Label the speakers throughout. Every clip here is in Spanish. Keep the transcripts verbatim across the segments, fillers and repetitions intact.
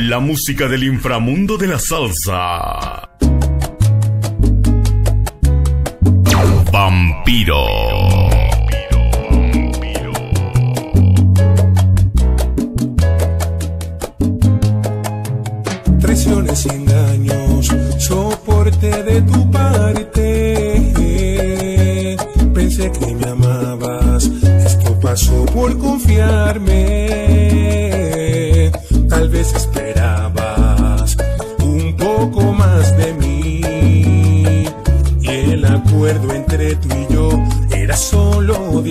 Speaker 1: La música del inframundo de la salsa. Vampiro.
Speaker 2: Traiciones y engaños, soporte de tu parte. Pensé que me amabas, esto pasó por confiarme. Tal vez esperabas un poco más de mí, y el acuerdo entre tú y yo era solo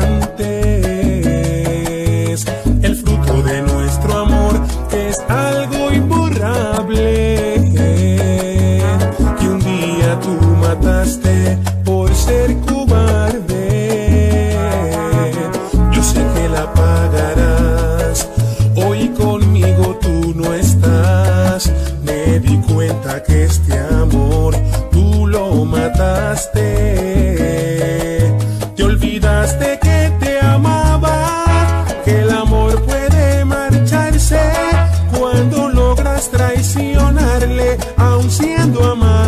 Speaker 2: diamantes. El fruto de nuestro amor es algo imborrable, que un día tú mataste por ser cobarde. Yo sé que la pagarás, hoy conmigo tú no estás. Me di cuenta que este amor tú lo mataste. Te olvidaste que te amaba, que el amor puede marcharse cuando logras traicionarle, aun siendo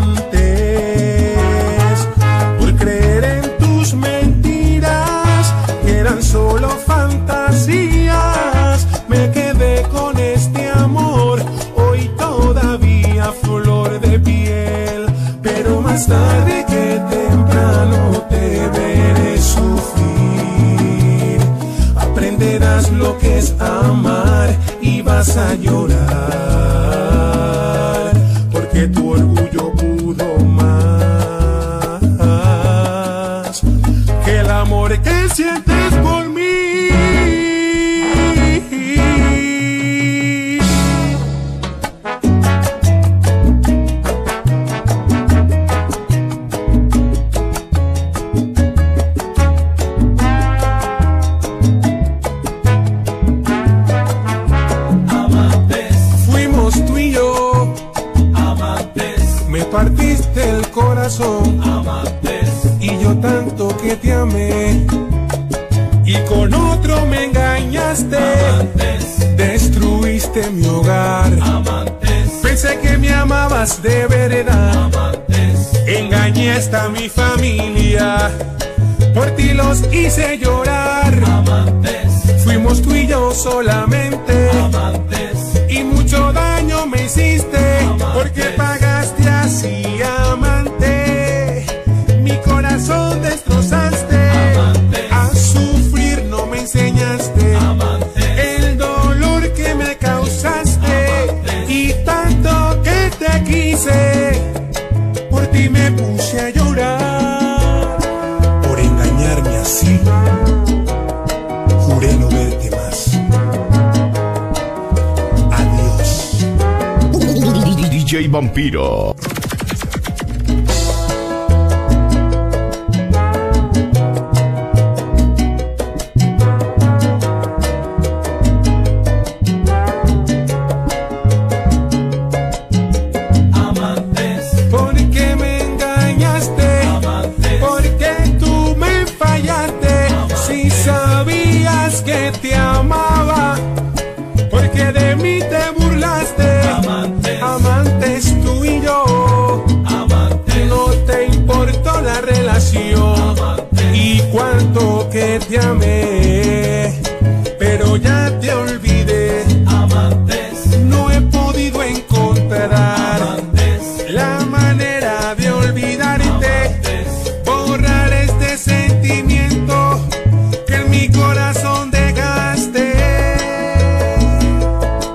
Speaker 2: amantes. Por creer en tus mentiras, que eran solo fantasías, me quedé con este amor, hoy todavía flor de piel. Pero más tarde que temprano te veré sufrir. Aprenderás lo que es amar y vas a llorar, porque tu orgullo pudo más que el amor que sientes por mí. Partiste el corazón, amantes, y yo tanto que te amé, y con otro me engañaste, amantes, destruiste mi hogar, amantes, pensé que me amabas de verdad, amantes, engañé hasta mi familia, por ti los hice llorar, amantes, fuimos tú y yo solamente, amantes, y mucho daño me hiciste, amantes, porque pagaste así, amante, mi corazón destrozaste, amante, a sufrir no me enseñaste, amante, el dolor que me causaste, amante, y tanto que te quise, por ti me puse a llorar, por engañarme así, juré no verte más. Adiós.
Speaker 1: D J Vampiro.
Speaker 2: Que te amaba, porque de mí te burlaste, amantes, amantes tú y yo, amantes, no te importó la relación, amantes, y cuánto que te amé, pero ya te olvidé, amantes, no he podido encontrar, amantes, la manera de olvidarte, amantes, borrar este sentimiento que en mi corazón dejaste.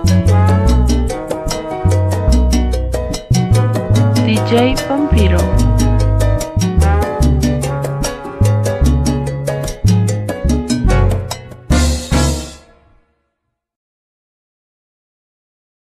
Speaker 3: D J Vampiro.